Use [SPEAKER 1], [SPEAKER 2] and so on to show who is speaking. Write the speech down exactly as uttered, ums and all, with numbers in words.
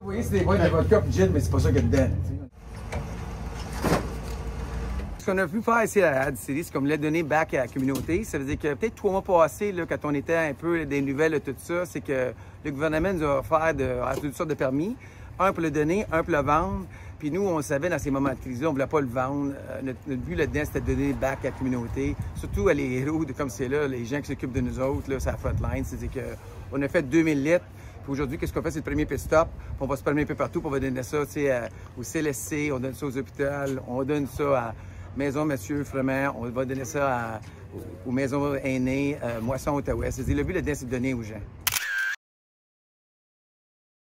[SPEAKER 1] Oui, c'est des boîtes de vodka et gin, mais c'est pas ça qu'il y a dedans. Ce qu'on a pu faire ici à Ad City, c'est comme le donner back à la communauté. Ça veut dire que peut-être trois mois passés, là, quand on était un peu des nouvelles de tout ça, c'est que le gouvernement nous a offert de, toutes sortes de permis. Un pour le donner, un pour le vendre. Puis nous, on savait dans ces moments de crise-là, on ne voulait pas le vendre. Euh, notre, notre but là-dedans, c'était de donner back à la communauté. Surtout à les héros de comme c'est là, les gens qui s'occupent de nous autres, là, c'est la frontline. C'est-à-dire qu'on a fait deux mille litres. Puis aujourd'hui, qu'est-ce qu'on fait? C'est le premier pit stop. Puis on va se promener un peu partout. Puis on va donner ça à, au C L S C, on donne ça aux hôpitaux, on donne ça à Maison Monsieur Fremont, on va donner ça à, aux maisons aînées, euh, Moisson Outaouais. C'est-à-dire le but là-dedans, c'est de donner aux gens.